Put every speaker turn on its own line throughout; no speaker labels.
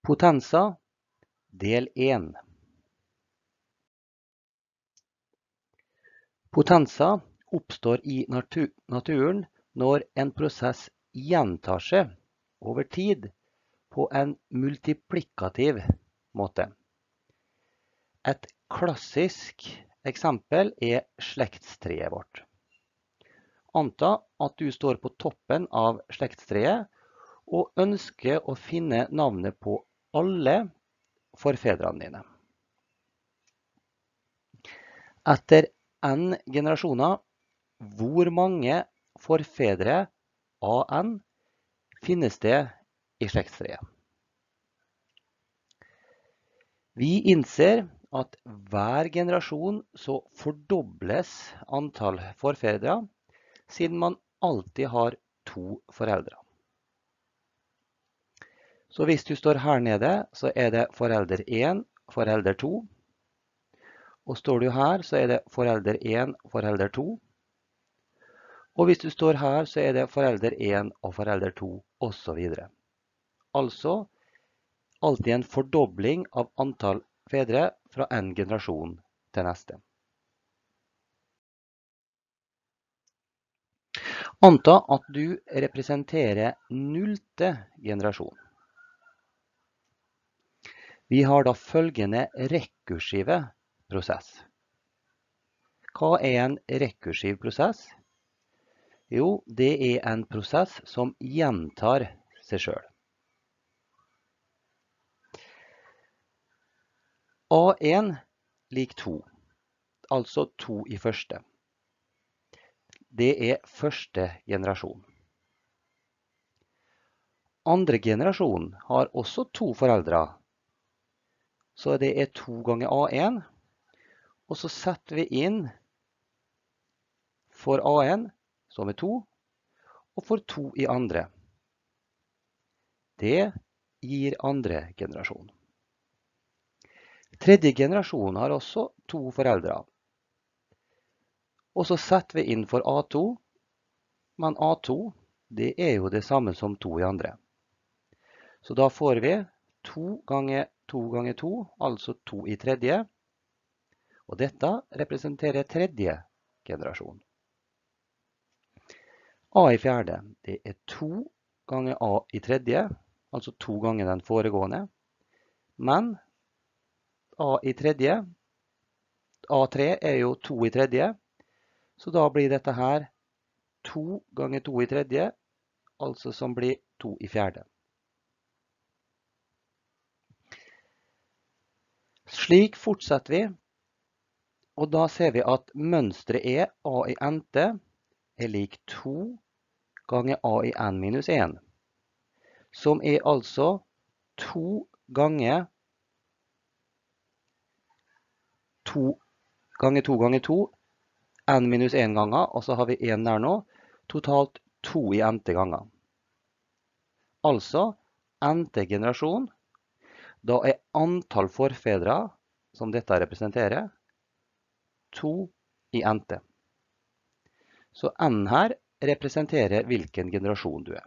Potensa, del 1. Potensa oppstår i naturen når en prosess gjentar seg over tid på en multiplikativ måte. Et klassisk eksempel er slektstreet vårt. Anta at du står på toppen av slektstreet og ønsker å finne navnet på alle forfedrene dine. Etter n generasjoner, hvor mange forfedre an finnes det i slektstreet? Vi innser at hver generasjon så fordobles antall forfedre, siden man alltid har 2 foreldre. Så hvis du står her nede, så er det forelder 1, forelder 2. Og står du her, så er det forelder 1, forelder 2. Og hvis du står her, så er det forelder 1 og forelder 2, og så videre. Altså, alltid en fordobling av antall fedre fra en generasjon til neste. Anta at du representerer 0. generasjon. Vi har da følgende rekursive prosess. Hva er en rekursiv prosess? Jo, det er en prosess som gjentar seg selv. A1 lik 2, altså 2 i første. Det er første generasjon. Andre generasjon har også 2 foreldre, så det er 2 ganger A1, og så setter vi inn for A1, som er 2, og for 2 i andre. Det gir andre generasjon. Tredje generasjon har også 2 foreldre. Og så setter vi inn for A2, men A2 det er jo det samme som 2 i andre. Så da får vi 2 ganger 2 ganger 2, altså 2 i tredje. Og dette representerer tredje generasjon. A i fjerde, det er 2 ganger A i tredje, altså 2 ganger den foregående. Men A i tredje, A3 er jo 2 i tredje, så da blir dette her 2 ganger 2 i tredje, altså som blir 2 i fjerde. Slik fortsetter vi, og da ser vi at mønstret er A i n-te er lik 2 ganger A i n minus 1, som er altså 2 ganger 2 ganger 2 ganger 2, n minus 1 ganger, og så har vi 1 der nå, totalt 2 i n-te ganger. Altså, n-te generasjon, da er antall forfedre, som dette representerer, 2 i n-te. Så n her representerer hvilken generasjon du er.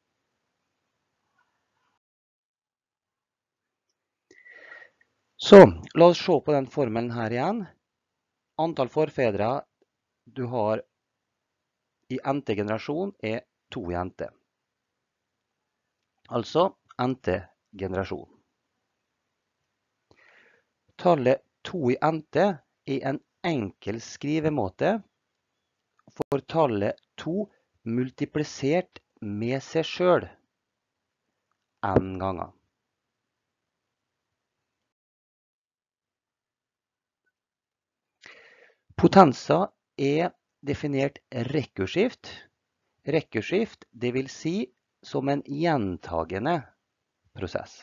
Så, la oss se på den formelen her igjen. Antall forfedre du har i n-te generasjon er 2 i n-te. Altså n-te generasjon. Tallet 2 i n-te er en enkel skrivemåte for tallet 2 multiplisert med seg selv n ganger. Potensa er definert rekursivt. Rekursivt, det vil si som en gjentagende prosess.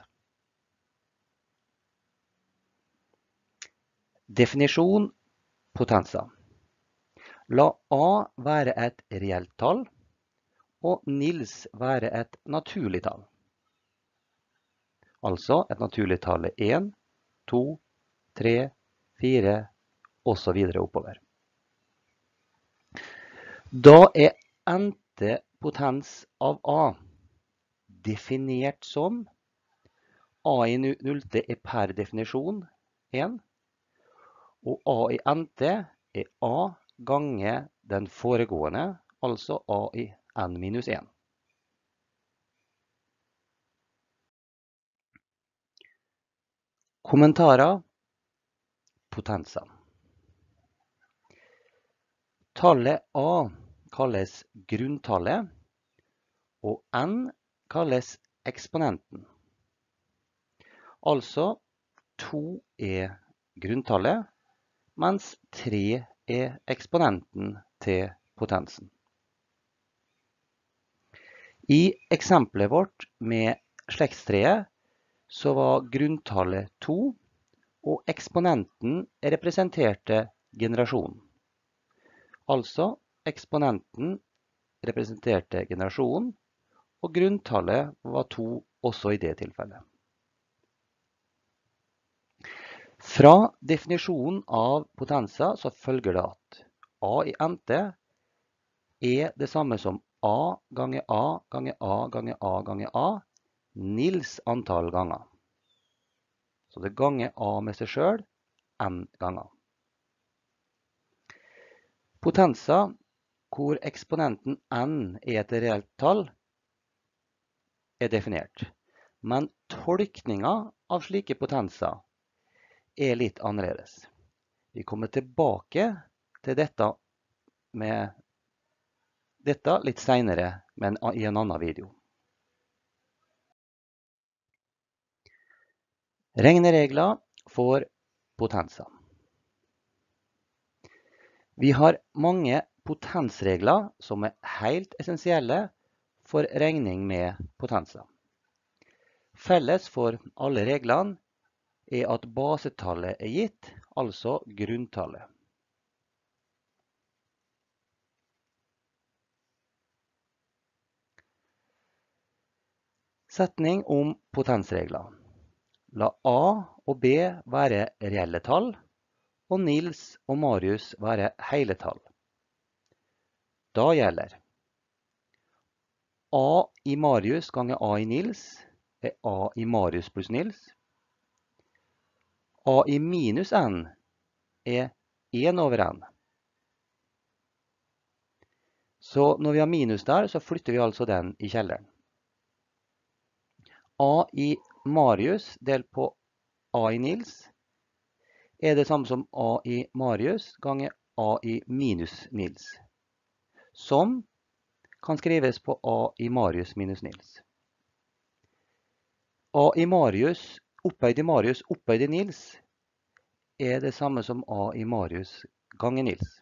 Definisjon potensa. La A være et reelt tall, og Nils være et naturlig tall. Altså et naturlig tall er 1, 2, 3, 4, og så videre oppover. Da er n-te potens av A definert som A i nullte er per definisjon 1, og A i nte er A ganger den foregående, altså A i n minus 1. Kommentarer, potenser. Tallet A kalles grunntallet, og n kalles eksponenten. Altså 2 er grunntallet, mens 3 er eksponenten til potensen. I eksempelet vårt med slektstreet så var grunntallet 2, og eksponenten representerte generasjonen. Altså eksponenten representerte generasjonen, og grunntallet var 2 også i det tilfellet. Fra definisjonen av potenser så følger det at A i nte er det samme som A ganger A ganger A ganger A ganger A, Nils antall ganger. Så det ganger A med seg selv n ganger. Potenser hvor eksponenten n er et reelt tall er definert, men tolkningen av slike potenser er litt annerledes. Vi kommer tilbake til dette litt senere, men i en annen video. Regneregler for potenser. Vi har mange potensregler som er helt essensielle for regning med potenser. Felles for alle reglene er at basetallet er gitt, altså grunntallet. Setning om potensregler. La A og B være reelle tall, og Nils og Marius være hele tall. Da gjelder A i Marius ganger A i Nils er A i Marius pluss Nils. A i minus n er 1 over n. Så når vi har minus der, så flytter vi altså den i kjelleren. A i Marius delt på A i Nils er det samme som A i Marius ganger A i minus Nils, som kan skrives på A i Marius minus Nils. A i Marius opphøyd i Marius opphøyd i Nils er det samme som A i Marius ganger Nils.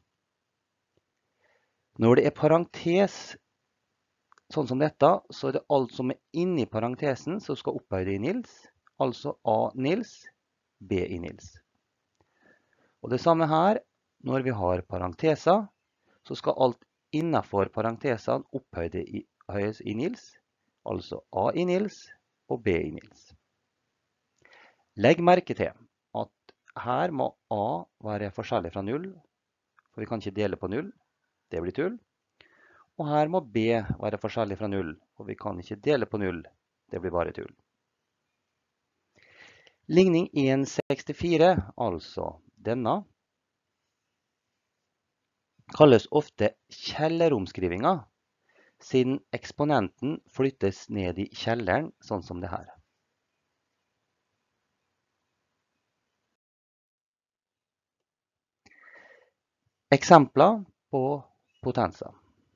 Når det er parentes, sånn som dette, så er det alt som er inni parentesen som skal opphøyde i Nils, altså A Nils, B i Nils. Og det samme her, når vi har parenteser, så skal alt innenfor parentesene opphøyes i Nils, altså A i Nils og B i Nils. Legg merke til at her må A være forskjellig fra 0, for vi kan ikke dele på 0, det blir tull. Og her må B være forskjellig fra 0, og vi kan ikke dele på 0, det blir bare tull. Ligning 1,64, altså denne, kalles ofte kjelleromskrivinga, siden eksponenten flyttes ned i kjelleren, sånn som det her. Eksempler på potenser.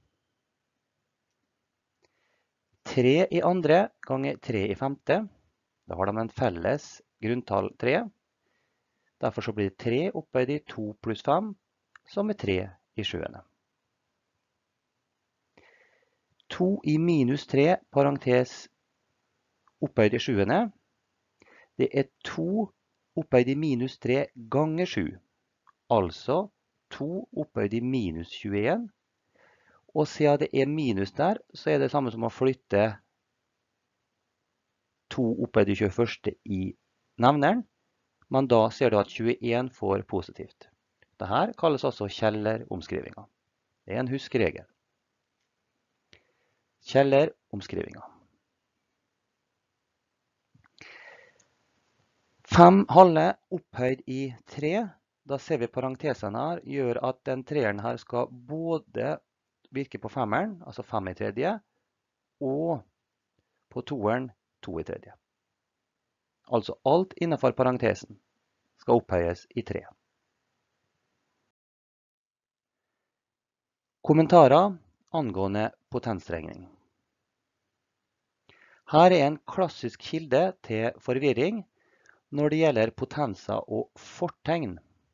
3 i andre ganger 3 i femte. Da har de en felles grunntall 3. Derfor så blir det 3 opphøyd i 2 pluss 5, som er 3 i sjuende. 2 i minus 3, parentes opphøyd i sjuende. Det er 2 opphøyd i minus 3 ganger 7, altså 2 opphøyd i minus 21. Og siden det er minus der, så er det samme som å flytte 2 opphøyd i 21 i nevneren, men da ser du at 21 får positivt. Dette kalles altså kjelleromskrivinga. Det er en huskeregel. Kjelleromskrivinga. 5 halve opphøyd i 3. Da ser vi parentesene her gjør at den treeren her skal både virke på 5-eren, altså 5 i tredje, og på 2-eren 2 i tredje. Altså alt innenfor parentesen skal opphøyes i 3. Kommentarer angående potensregning. Her er en klassisk kilde til forvirring når det gjelder potenser og fortegn.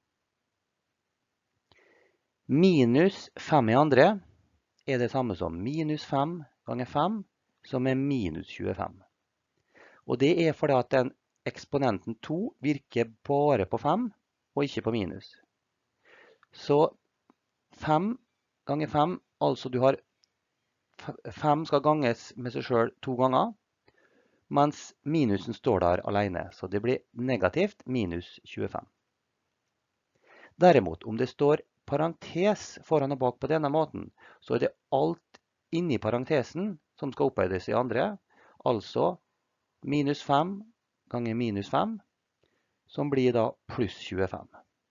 Minus 5 i andre er det samme som minus 5 ganger 5, som er minus 25. Og det er fordi at den eksponenten 2 virker bare på 5, og ikke på minus. Så 5 ganger 5, altså du har 5 skal ganges med seg selv 2 ganger, mens minusen står der alene, så det blir negativt minus 25. Derimot, om det står parentes foran og bak på denne måten, så er det alt inni parentesen som skal opphøyes i andre, altså minus 5 ganger minus 5, som blir da pluss 25.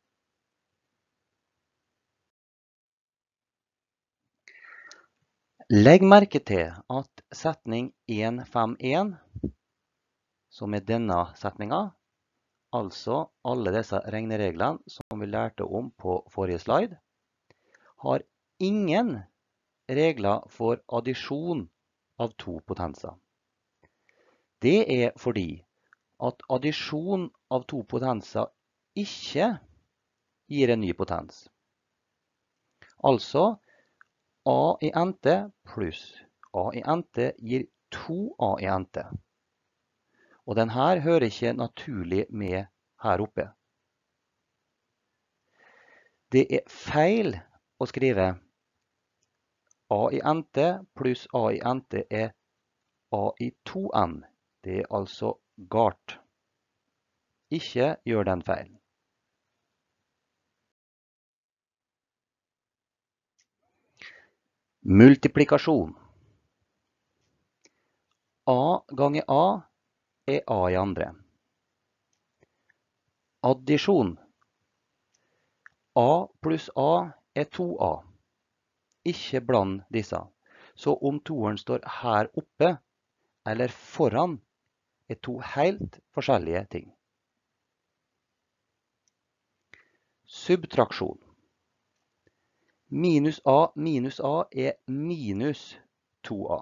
Legg merke til at setning 151, som er denne setningen, altså alle disse regnereglene som vi lærte om på forrige slide, har ingen regler for addisjon av to potenser. Det er fordi at addisjon av to potenser ikke gir en ny potens. Altså, a i ente pluss a i ente gir 2a i ente. Og denne hører ikke naturlig med her oppe. Det er feil å skrive a i ente pluss a i ente er a i 2n. Det er altså galt. Ikke gjør den feilen. Multiplikasjon. A ganger A er A i andre. Addisjon. A pluss A er 2A. Ikke bland disse. Så om toeren står her oppe eller foran, er to helt forskjellige ting. Subtraksjon. Minus A er minus 2A.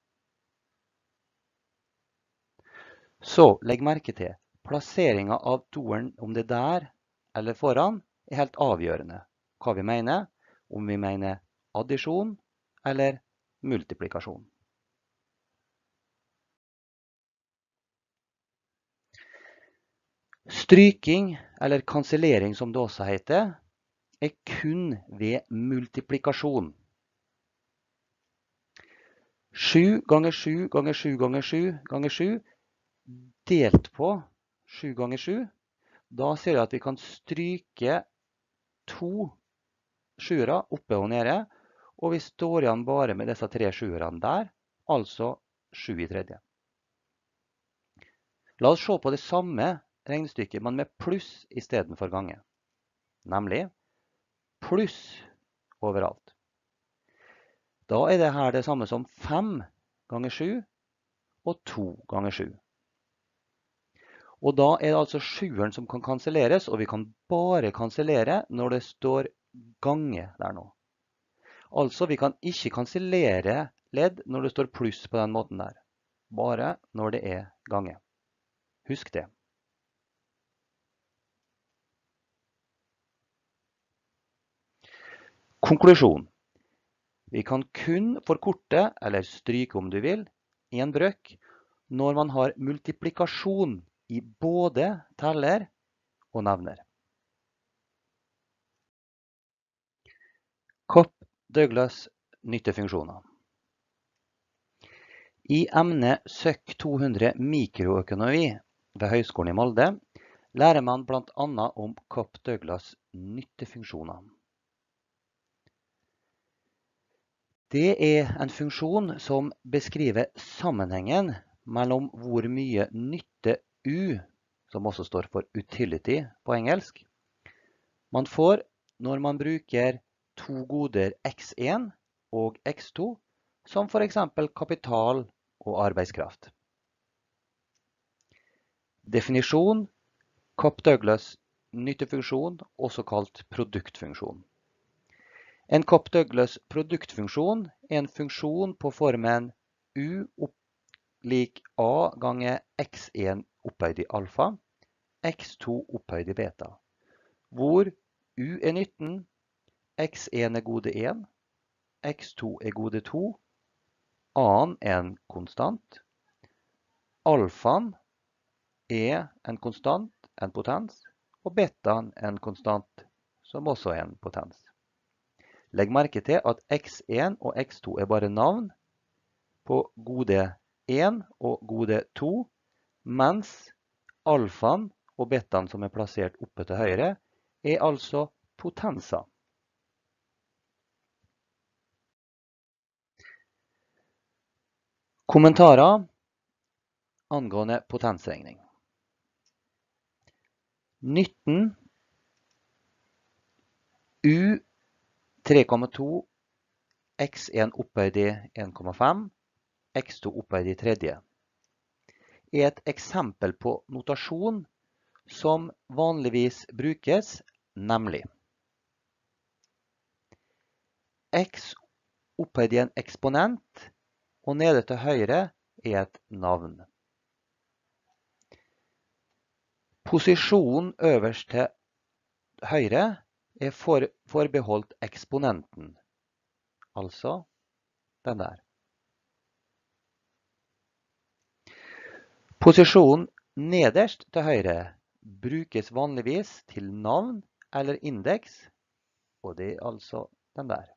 Så legg merke til, plasseringen av toeren, om det er der eller foran, er helt avgjørende. Hva vi mener, om vi mener addisjon eller multiplikasjon. Stryking, eller kansellering som det også heter, er kun ved multiplikasjon. 7 ganger 7 ganger 7 ganger 7 ganger 7 delt på 7 ganger 7. Da ser vi at vi kan stryke 2 sjuere oppe og nede, og vi står igjen bare med disse 3 sjuerne der, altså 7 i tredje. La oss se på det samme regnestykket, men med pluss i stedet for gange. Nemlig pluss overalt. Da er det her det samme som 5 ganger 7 og 2 ganger 7. Og da er det altså 7-eren som kan kanselleres, og vi kan bare kansellere når det står gange der nå. Altså, vi kan ikke kansellere ledd når det står pluss på den måten der. Bare når det er gange. Husk det. Konklusjon. Vi kan kun forkorte, eller stryke om du vil, en brøk når man har multiplikasjon i både teller og nevner. Cobb-Douglas nyttefunksjoner. I emnet SØK 200 mikroøkonomi ved Høgskolen i Molde lærer man blant annet om Cobb-Douglas nyttefunksjoner. Det er en funksjon som beskriver sammenhengen mellom hvor mye nytte U som også står for utility på engelsk, man får når man bruker to goder x1 og x2, som for eksempel kapital og arbeidskraft. Definisjon: Cobb-Douglas nyttefunksjon, også kalt produktfunksjon. En Cobb-Douglas produktfunksjon er en funksjon på formen u lik a ganger x1 opphøyd i alfa, x2 opphøyd i beta, hvor u er nytten, x1 er gode 1, x2 er gode 2, a-en er en konstant, alfaen er en konstant, en potens, og betaen er en konstant, som også er en potens. Legg merke til at x1 og x2 er bare navn på gode 1 og gode 2, mens alfaen og betaen som er plassert oppe til høyre, er altså potenser. Kommentarer angående potensregning. Nytten u 3,2, x1 opphøyd i 1,5, x2 opphøyd i tredje, er et eksempel på notasjon som vanligvis brukes, nemlig x opphøyd i en eksponent, og nede til høyre er et navn. Posisjonen øverst til høyre er forbeholdt eksponenten, altså den der. Posisjonen nederst til høyre brukes vanligvis til navn eller indeks, og det er altså den der.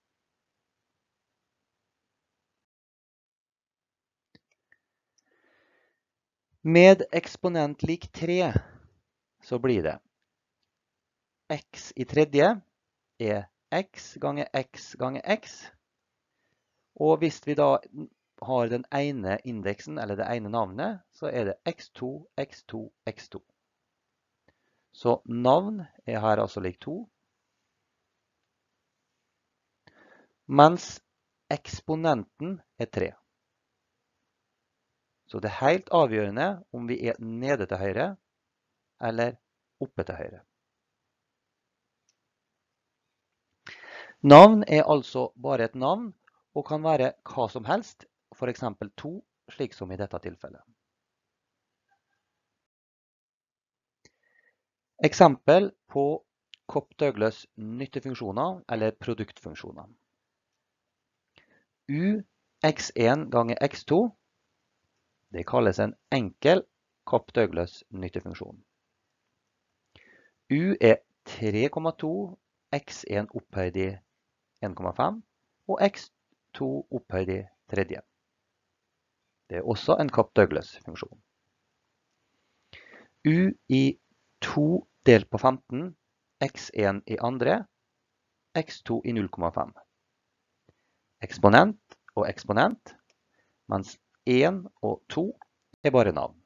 Med eksponent lik 3 så blir det x i tredje er x ganger x ganger x, og hvis vi da har den ene indeksen, eller det ene navnet, så er det x2, x2, x2. Så navn er her altså lik 2, mens eksponenten er 3. Så det er helt avgjørende om vi er nede til høyre, eller oppe til høyre. Navn er altså bare et navn, og kan være hva som helst, for eksempel 2, slik som i dette tilfellet. Eksempel på Cobb-Douglas nyttefunksjoner, eller produktfunksjoner. U x1 ganger x2, det kalles en enkel Cobb-Douglas nyttefunksjon. U er 3,2, x1 opphøyd i 1,5, og x2 opphøyd i tredje. Det er også en Cobb-Douglas funksjon. U i 2 delt på 15, x1 i andre, x2 i 0,5. Eksponent og eksponent, mens 1 og 2 er bare navn.